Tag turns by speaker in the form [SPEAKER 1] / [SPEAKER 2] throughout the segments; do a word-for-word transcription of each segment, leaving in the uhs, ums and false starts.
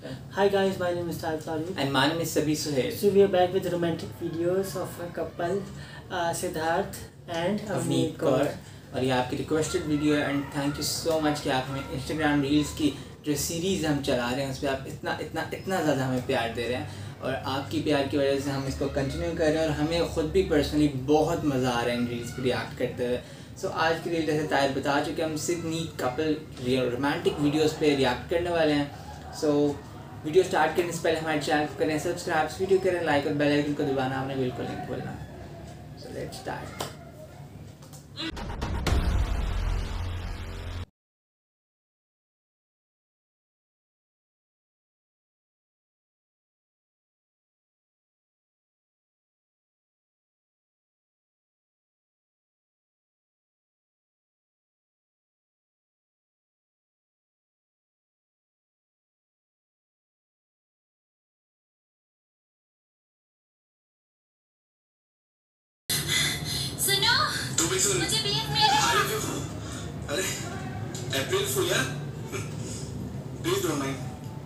[SPEAKER 1] Hi guys, my name is Taib Farooq.
[SPEAKER 2] And my name is Sabi Suhail.
[SPEAKER 1] So we are back with romantic videos of a couple, uh, Siddharth and Avneet Kaur.
[SPEAKER 2] और ये आपकी requested video है and thank you so much कि आप हमें Instagram reels की जो series हम चला रहे हैं उस पर आप इतना इतना इतना ज़्यादा हमें प्यार दे रहे हैं और आपकी प्यार की वजह से हम इसको कंटिन्यू कर रहे हैं और हमें ख़ुद भी पर्सनली बहुत मज़ा आ रहा है इन रील्स पर रिएक्ट करते हुए। सो so, आज की रील जैसे ताहिर बता चुके हम सिडनी कपल रोमांटिक वीडियोस पे रिएक्ट करने वाले हैं। सो so, वीडियो स्टार्ट करने से पहले हमारे चैनल को करें सब्सक्राइब, वीडियो करें लाइक और बेल आइकन को दबाना आपने बिल्कुल नहीं भूलना। So let's start.
[SPEAKER 3] सुनो, मुझे बीएफ मिल रहा है। अरे, अप्रैल फूल यार, प्लीज डोंट माइंड।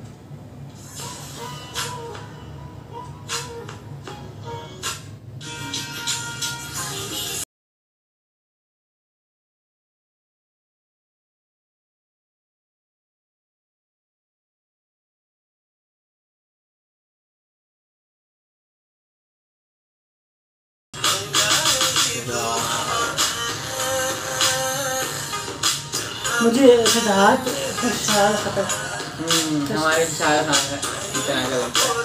[SPEAKER 1] मुझे सिद्धार्थ शाहरुख खान
[SPEAKER 2] हमारे शाहरुख खान का इतना का लगता है।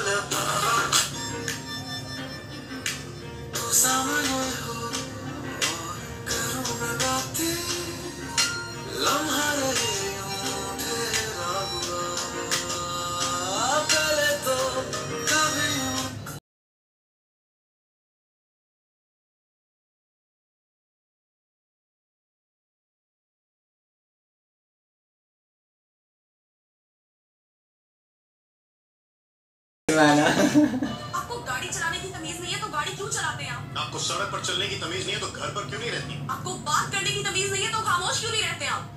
[SPEAKER 3] आपको गाड़ी चलाने की तमीज नहीं है तो गाड़ी क्यों चलाते हैं आप?
[SPEAKER 4] आपको सड़क पर चलने की तमीज नहीं है तो घर पर क्यों नहीं रहती?
[SPEAKER 3] आपको बात करने की तमीज नहीं है तो खामोश क्यों नहीं रहते आप?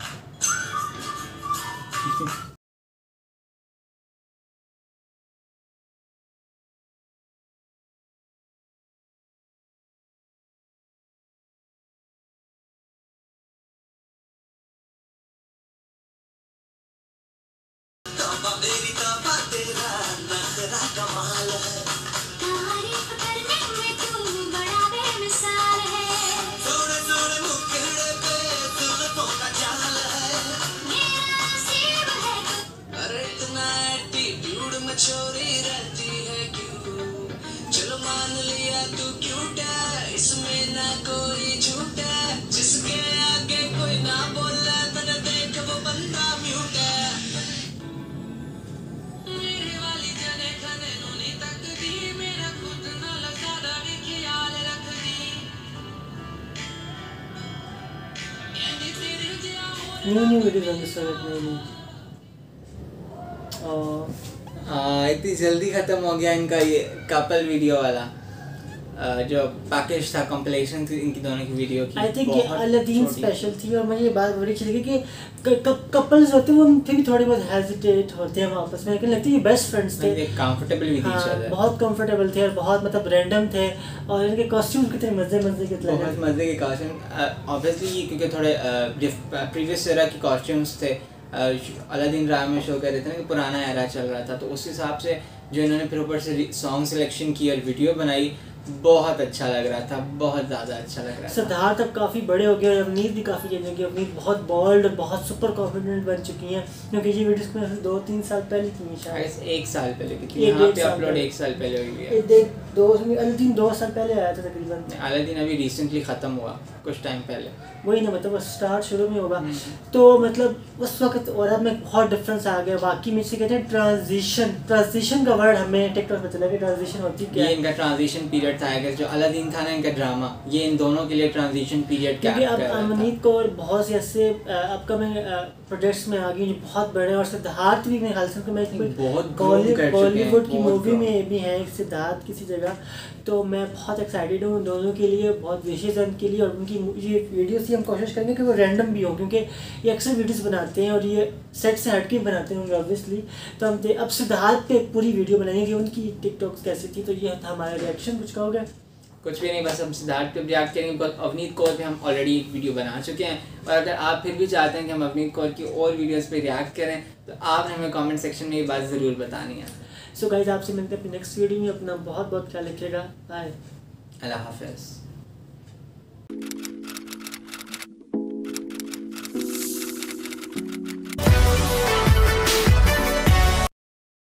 [SPEAKER 3] चोरी रहती है क्यों? चलो मान लिया तू क्यूट है, इसमें ना कोई झूठ है, जिसके आगे कोई ना बोला तेरे देख वो बंदा म्यूट है। मेरे वाली जने खने नूनी तक दी, मेरा खुद ना लगा भी ख्याल रख दी।
[SPEAKER 1] New new videos on this channel में और
[SPEAKER 2] हाँ इतनी जल्दी ख़त्म हो गया इनका ये कपल वीडियो वाला जो पैकेज था कंप्लेशन थी इनकी दोनों की वीडियो की।
[SPEAKER 1] आई थिंक ये अलादीन स्पेशल थी और मुझे ये बात बड़ी अच्छी लगी कि कपल्स होते हैं वो फिर भी थोड़े बहुत हेजिटेट होते हैं आपस में, लेकिन लगता है ये बेस्ट फ्रेंड्स थे,
[SPEAKER 2] कंफर्टेबल भी
[SPEAKER 1] हाँ, बहुत कंफर्टेबल थे और बहुत मतलब रैंडम थे और इनके कॉस्ट्यूम कितने मज़े मज़े के लगे,
[SPEAKER 2] बहुत मज़े के कॉस्ट्यूम ऑब्वियसली क्योंकि थोड़े प्रीवियस एरा के कॉस्ट्यूम्स थे। अलादीन ड्रामा में शो कर रहे थे ना कि पुराना एरा चल रहा था तो उस हिसाब से जो इन्होंने फिर ऊपर से सॉन्ग सिलेक्शन की और वीडियो बनाई बहुत अच्छा लग रहा था, बहुत ज़्यादा अच्छा लग रहा था।
[SPEAKER 1] सिद्धार्थ अब काफ़ी बड़े हो गए और अवनीत भी काफ़ी चेंज हो गई। अवनीत बहुत बोल्ड और बहुत सुपर कॉन्फिडेंट बन चुकी हैं क्योंकि ये वीडियोस में दो तीन साल पहले की शायद एक
[SPEAKER 2] साल पहले की थी, यहाँ पे अपलोड एक साल पहले हुई है।
[SPEAKER 1] देख दो अलादीन दो साल पहले आया था तकरीबन।
[SPEAKER 2] अलादीन अभी रिसेंटली ख़त्म हुआ कुछ टाइम पहले,
[SPEAKER 1] वही ना मतलब स्टार्ट शुरू में होगा तो मतलब उस वक्त और अब में बहुत डिफरेंस आ गया। बाकी में से कहते हैं ट्रांजिशन, ट्रांजिशन का वर्ड हमें टिकटॉक पे चला कि ट्रांजिशन होती क्या
[SPEAKER 2] है। ये इनका ट्रांजिशन पीरियड था अगर जो अलादीन था ना इनका ड्रामा, ये इन दोनों के लिए ट्रांजिशन पीरियड क्या
[SPEAKER 1] क्योंकि अब अवनीत को और बहुत से ऐसे अपकमिंग प्रोजेक्ट्स में आ गई जो बहुत बड़े, और सिद्धार्थ भी मेरे ख्याल से मैं
[SPEAKER 2] बहुत
[SPEAKER 1] बॉलीवुड की मूवी में भी है सिद्धार्थ किसी जगह। तो मैं बहुत एक्साइटेड हूँ दोनों के लिए, बहुत विशेष उनके लिए, और उनकी ये वीडियोस ही हम कोशिश करेंगे कि वो रैंडम भी हो, क्योंकि ये अक्सर वीडियोस बनाते हैं और ये सेट से हट के बनाते हैं ऑब्वियसली। तो हम अब सिद्धार्थ पे पूरी वीडियो बनाएंगे कि उनकी टिकटॉक्स कैसी थी। तो ये था हमारा रिएक्शन। कुछ कहोगे?
[SPEAKER 2] कुछ भी नहीं, बस हम सिद्धार्थ पे रिएक्ट करेंगे, बिकॉज अवनीत कौर पे हम ऑलरेडी एक वीडियो बना चुके हैं। और अगर आप फिर भी चाहते हैं कि हम अवनीत कौर की और वीडियोस पे रिएक्ट करें तो आपने हमें कमेंट सेक्शन में ये बात ज़रूर बतानी है।
[SPEAKER 1] सो गाइस, आपसे मिलते हैं अपनी नेक्स्ट वीडियो में। अपना बहुत बहुत ख्याल रखिएगा। बाय।
[SPEAKER 2] अल्लाह हाफ़िज़।